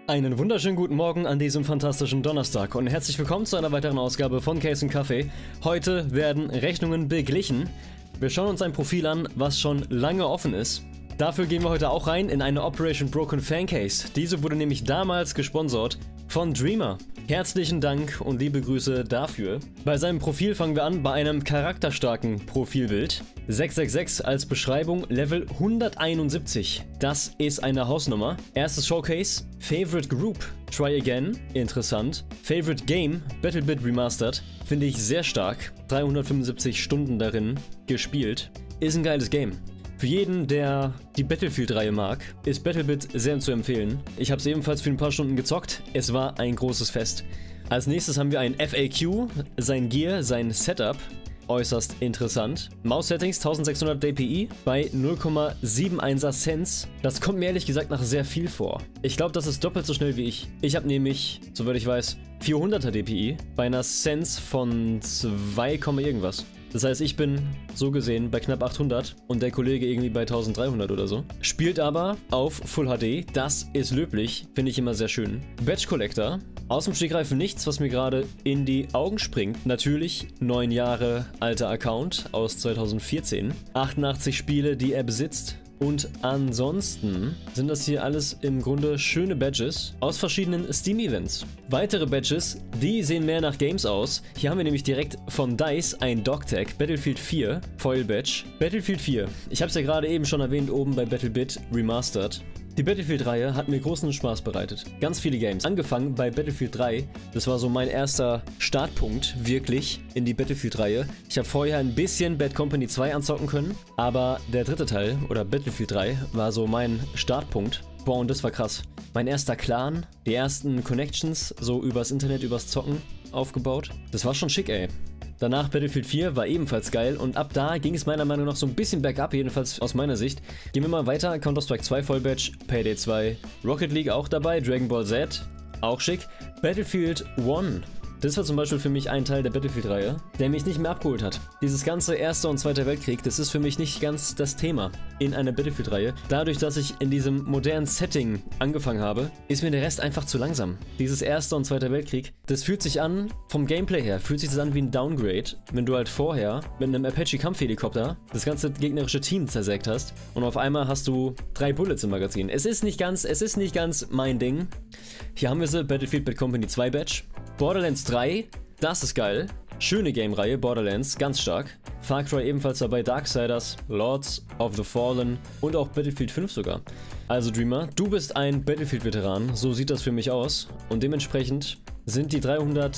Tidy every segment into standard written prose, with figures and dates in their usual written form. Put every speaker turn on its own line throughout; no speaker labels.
Einen wunderschönen guten Morgen an diesem fantastischen Donnerstag und herzlich willkommen zu einer weiteren Ausgabe von Case & Kaffee. Heute werden Rechnungen beglichen. Wir schauen uns ein Profil an, was schon lange offen ist. Dafür gehen wir heute auch rein in eine Operation Broken Fancase. Diese wurde nämlich damals gesponsert von Dreamer. Herzlichen Dank und liebe Grüße dafür. Bei seinem Profil fangen wir an bei einem charakterstarken Profilbild. 666 als Beschreibung, Level 171. Das ist eine Hausnummer. Erstes Showcase, Favorite Group, Try Again, interessant. Favorite Game, BattleBit Remastered, finde ich sehr stark. 375 Stunden darin gespielt. Ist ein geiles Game. Für jeden, der die Battlefield-Reihe mag, ist BattleBit sehr zu empfehlen. Ich habe es ebenfalls für ein paar Stunden gezockt. Es war ein großes Fest. Als nächstes haben wir ein FAQ, sein Gear, sein Setup. Äußerst interessant. Maus-Settings 1600 dpi bei 0,71er Cents. Das kommt mir ehrlich gesagt nach sehr viel vor. Ich glaube, das ist doppelt so schnell wie ich. Ich habe nämlich, soweit ich weiß, 400er dpi bei einer Cents von 2, irgendwas. Das heißt, ich bin so gesehen bei knapp 800 und der Kollege irgendwie bei 1300 oder so. Spielt aber auf Full HD, das ist löblich, finde ich immer sehr schön. Badge Collector, aus dem Stegreif nichts, was mir gerade in die Augen springt. Natürlich 9 Jahre alter Account aus 2014, 88 Spiele, die er besitzt. Und ansonsten sind das hier alles im Grunde schöne Badges aus verschiedenen Steam-Events. Weitere Badges, die sehen mehr nach Games aus. Hier haben wir nämlich direkt von DICE ein Dogtag, Battlefield 4, Foil Badge. Battlefield 4, ich habe es ja gerade eben schon erwähnt, oben bei BattleBit Remastered. Die Battlefield-Reihe hat mir großen Spaß bereitet. Ganz viele Games. Angefangen bei Battlefield 3. Das war so mein erster Startpunkt, wirklich, in die Battlefield-Reihe. Ich habe vorher ein bisschen Bad Company 2 anzocken können, aber der dritte Teil, oder Battlefield 3, war so mein Startpunkt. Boah, und das war krass. Mein erster Clan, die ersten Connections, so übers Internet, übers Zocken aufgebaut. Das war schon schick, ey. Danach Battlefield 4 war ebenfalls geil und ab da ging es meiner Meinung nach so ein bisschen bergab, jedenfalls aus meiner Sicht. Gehen wir mal weiter, Counter-Strike 2 Voll Badge, Payday 2, Rocket League auch dabei, Dragon Ball Z, auch schick. Battlefield 1, das war zum Beispiel für mich ein Teil der Battlefield-Reihe, der mich nicht mehr abgeholt hat. Dieses ganze Erster und Zweiter Weltkrieg, das ist für mich nicht ganz das Thema in einer Battlefield-Reihe. Dadurch, dass ich in diesem modernen Setting angefangen habe, ist mir der Rest einfach zu langsam. Dieses Erster und Zweiter Weltkrieg, das fühlt sich an, vom Gameplay her, fühlt sich das an wie ein Downgrade, wenn du halt vorher mit einem Apache-Kampfhelikopter das ganze gegnerische Team zersägt hast und auf einmal hast du 3 Bullets im Magazin. Es ist nicht ganz mein Ding. Hier haben wir sie, Battlefield Bad Company 2 Badge. Borderlands 3, das ist geil. Schöne Game-Reihe, Borderlands, ganz stark. Far Cry ebenfalls dabei, Darksiders, Lords of the Fallen und auch Battlefield 5 sogar. Also Dreamer, du bist ein Battlefield-Veteran, so sieht das für mich aus. Und dementsprechend sind die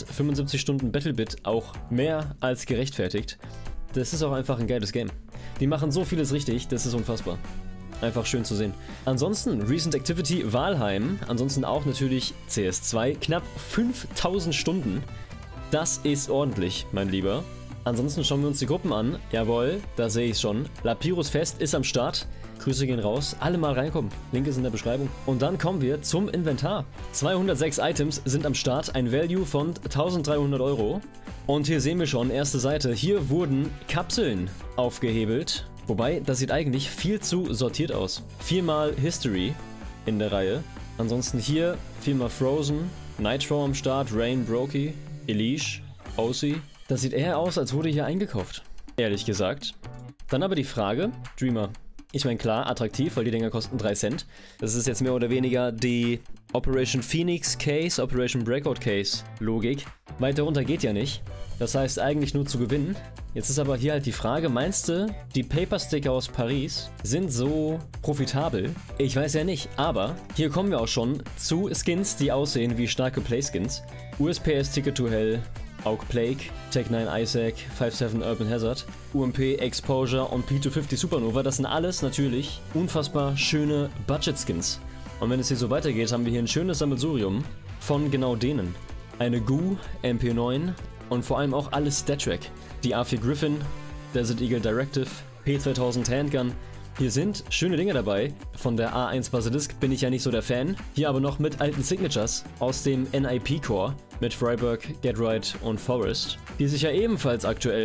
375 Stunden BattleBit auch mehr als gerechtfertigt. Das ist auch einfach ein geiles Game. Die machen so vieles richtig, das ist unfassbar. Einfach schön zu sehen. Ansonsten Recent Activity Valheim, ansonsten auch natürlich CS2, knapp 5000 Stunden. Das ist ordentlich, mein Lieber. Ansonsten schauen wir uns die Gruppen an. Jawohl, da sehe ich es schon. Lapirus Fest ist am Start. Grüße gehen raus. Alle mal reinkommen. Link ist in der Beschreibung. Und dann kommen wir zum Inventar. 206 Items sind am Start. Ein Value von 1300 Euro. Und hier sehen wir schon, erste Seite. Hier wurden Kapseln aufgehebelt. Wobei, das sieht eigentlich viel zu sortiert aus. 4-mal History in der Reihe. Ansonsten hier 4-mal Frozen, Nitro am Start, Rain, Brokey, Elish, OC. Das sieht eher aus, als wurde hier eingekauft. Ehrlich gesagt. Dann aber die Frage, Dreamer. Ich meine klar, attraktiv, weil die Dinger kosten 3 Cent. Das ist jetzt mehr oder weniger die Operation Phoenix Case, Operation Breakout Case Logik. Weiter runter geht ja nicht. Das heißt eigentlich nur zu gewinnen. Jetzt ist aber hier halt die Frage, meinst du, die Paper-Sticker aus Paris sind so profitabel? Ich weiß ja nicht, aber hier kommen wir auch schon zu Skins, die aussehen wie starke Play-Skins. USPS Ticket to Hell, Aug Plague, Tech9 Isaac, 5-7 Urban Hazard, UMP Exposure und P250 Supernova. Das sind alles natürlich unfassbar schöne Budget-Skins. Und wenn es hier so weitergeht, haben wir hier ein schönes Sammelsurium von genau denen. Eine GU, MP9 und vor allem auch alles Stat-Track. Die A4 Griffin, Desert Eagle Directive, P2000 Handgun. Hier sind schöne Dinge dabei. Von der A1 Basilisk bin ich ja nicht so der Fan. Hier aber noch mit alten Signatures aus dem NIP Core mit Freiburg, Get Right und Forest, die sich ja ebenfalls aktuell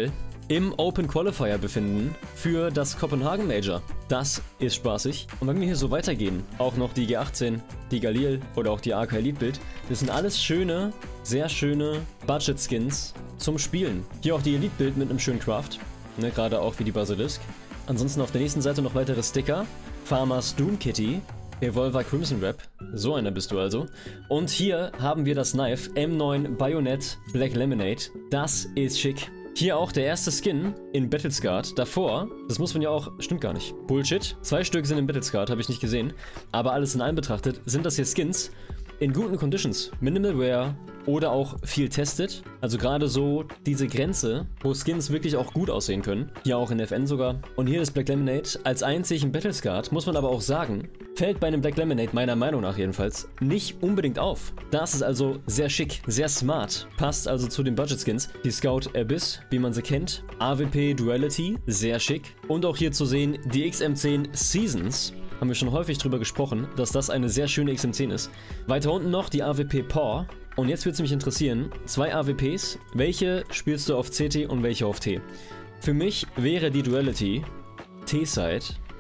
im Open Qualifier befinden für das Copenhagen Major. Das ist spaßig. Und wenn wir hier so weitergehen, auch noch die G18, die Galil oder auch die AK Elite Build, das sind alles schöne, sehr schöne Budget-Skins zum Spielen. Hier auch die Elite Build mit einem schönen Craft, ne, gerade auch wie die Basilisk. Ansonsten auf der nächsten Seite noch weitere Sticker. Farmers Doom Kitty, Evolver Crimson Wrap, so einer bist du also. Und hier haben wir das Knife M9 Bayonet Black Lemonade. Das ist schick. Hier auch der erste Skin in Battlescarred. Davor, das muss man ja auch, stimmt gar nicht. Bullshit. 2 Stück sind in Battlescarred, habe ich nicht gesehen. Aber alles in allem betrachtet sind das hier Skins in guten Conditions. Minimal Wear oder auch viel tested. Also gerade so diese Grenze, wo Skins wirklich auch gut aussehen können. Hier auch in FN sogar. Und hier das Black Lemonade als einzig in Battlescarred, muss man aber auch sagen, fällt bei einem Black Lemonade meiner Meinung nach jedenfalls nicht unbedingt auf. Das ist also sehr schick, sehr smart. Passt also zu den Budget Skins. Die Scout Abyss, wie man sie kennt. AWP Duality, sehr schick. Und auch hier zu sehen die XM10 Seasons. Haben wir schon häufig drüber gesprochen, dass das eine sehr schöne XM10 ist. Weiter unten noch die AWP Paw. Und jetzt würde es mich interessieren, 2 AWPs, welche spielst du auf CT und welche auf T? Für mich wäre die Duality T-Side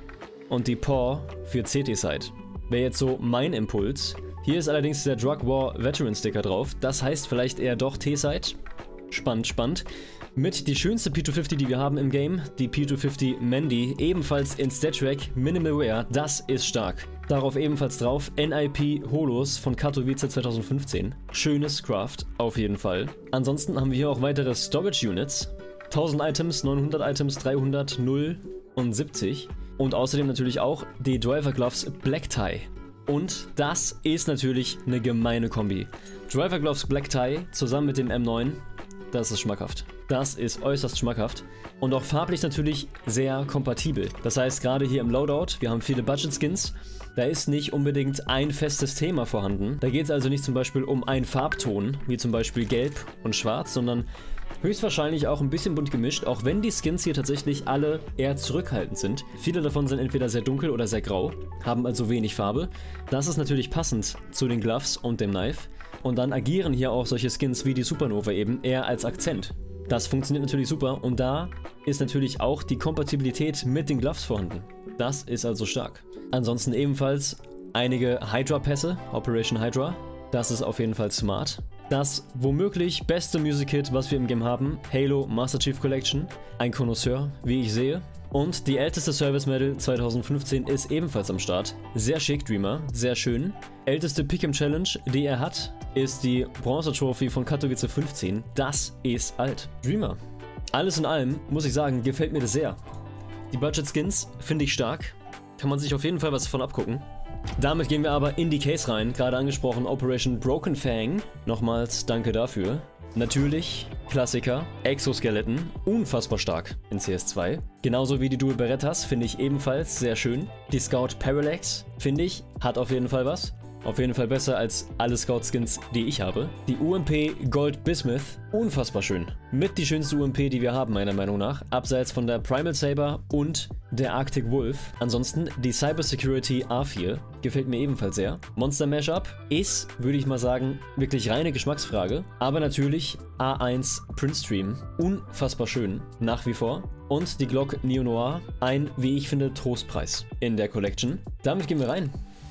und die Paw für CT-Side. Wäre jetzt so mein Impuls. Hier ist allerdings der Drug War Veteran Sticker drauf, das heißt vielleicht eher doch T-Side. Spannend, spannend. Mit die schönste P250, die wir haben im Game, die P250 Mandy, ebenfalls in StatTrak Minimal Wear, das ist stark. Darauf ebenfalls drauf NIP Holos von Katowice 2015. Schönes Craft, auf jeden Fall. Ansonsten haben wir hier auch weitere Storage Units. 1000 Items, 900 Items, 300, 0 und 70. Und außerdem natürlich auch die Driver Gloves Black Tie. Und das ist natürlich eine gemeine Kombi. Driver Gloves Black Tie zusammen mit dem M9, das ist schmackhaft. Das ist äußerst schmackhaft. Und auch farblich natürlich sehr kompatibel. Das heißt, gerade hier im Loadout, wir haben viele Budget-Skins, da ist nicht unbedingt ein festes Thema vorhanden. Da geht es also nicht zum Beispiel um einen Farbton, wie zum Beispiel Gelb und Schwarz, sondern höchstwahrscheinlich auch ein bisschen bunt gemischt, auch wenn die Skins hier tatsächlich alle eher zurückhaltend sind. Viele davon sind entweder sehr dunkel oder sehr grau, haben also wenig Farbe. Das ist natürlich passend zu den Gloves und dem Knife. Und dann agieren hier auch solche Skins wie die Supernova eben eher als Akzent. Das funktioniert natürlich super und da ist natürlich auch die Kompatibilität mit den Gloves vorhanden. Das ist also stark. Ansonsten ebenfalls einige Hydra-Pässe, Operation Hydra. Das ist auf jeden Fall smart. Das womöglich beste Music Kit, was wir im Game haben, Halo Master Chief Collection. Ein Connoisseur, wie ich sehe. Und die älteste Service Medal 2015 ist ebenfalls am Start. Sehr schick, Dreamer, sehr schön. Älteste Pick'em Challenge, die er hat, ist die Bronze Trophy von Katowice 15. Das ist alt. Dreamer. Alles in allem, muss ich sagen, gefällt mir das sehr. Die Budget Skins finde ich stark. Kann man sich auf jeden Fall was davon abgucken. Damit gehen wir aber in die Case rein. Gerade angesprochen Operation Broken Fang. Nochmals danke dafür. Natürlich, Klassiker, Exoskeleton, unfassbar stark in CS2. Genauso wie die Dual Berettas, finde ich ebenfalls sehr schön. Die Scout Parallax, finde ich, hat auf jeden Fall was. Auf jeden Fall besser als alle Scout-Skins, die ich habe. Die UMP Gold Bismuth, unfassbar schön. Mit die schönste UMP, die wir haben, meiner Meinung nach. Abseits von der Primal Saber und der Arctic Wolf. Ansonsten die Cybersecurity A4, gefällt mir ebenfalls sehr. Monster Mashup ist, würde ich mal sagen, wirklich reine Geschmacksfrage. Aber natürlich A1 Print Stream, unfassbar schön, nach wie vor. Und die Glock Neo Noir, ein, wie ich finde, Trostpreis in der Collection. Damit gehen wir rein.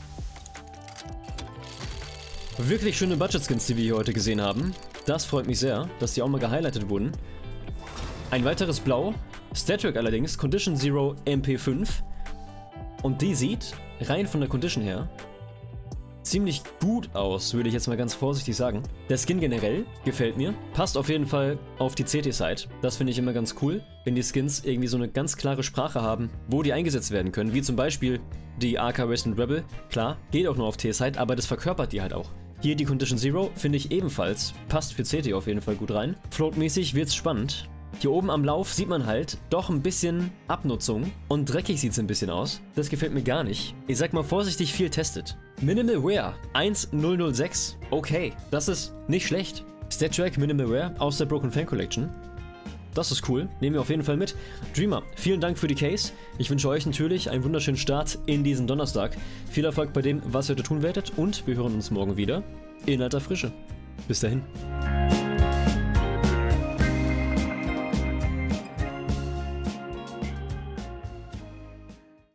Wirklich schöne Budget-Skins, die wir hier heute gesehen haben. Das freut mich sehr, dass die auch mal gehighlightet wurden. Ein weiteres Blau. StatTrak allerdings, Condition Zero MP5. Und die sieht, rein von der Condition her, ziemlich gut aus, würde ich jetzt mal ganz vorsichtig sagen. Der Skin generell gefällt mir. Passt auf jeden Fall auf die CT-Side. Das finde ich immer ganz cool, wenn die Skins irgendwie so eine ganz klare Sprache haben, wo die eingesetzt werden können. Wie zum Beispiel die AK Resident Rebel. Klar, geht auch nur auf T-Side, aber das verkörpert die halt auch. Hier die Condition Zero finde ich ebenfalls. Passt für CT auf jeden Fall gut rein. Floatmäßig wird es spannend. Hier oben am Lauf sieht man halt doch ein bisschen Abnutzung und dreckig sieht es ein bisschen aus. Das gefällt mir gar nicht. Ich sag mal vorsichtig viel testet. Minimal Wear 1006. Okay, das ist nicht schlecht. StatTrak Minimal Wear aus der Broken Fang Collection. Das ist cool, nehmen wir auf jeden Fall mit. Dreamer, vielen Dank für die Case. Ich wünsche euch natürlich einen wunderschönen Start in diesen Donnerstag. Viel Erfolg bei dem, was ihr heute tun werdet und wir hören uns morgen wieder in alter Frische. Bis dahin.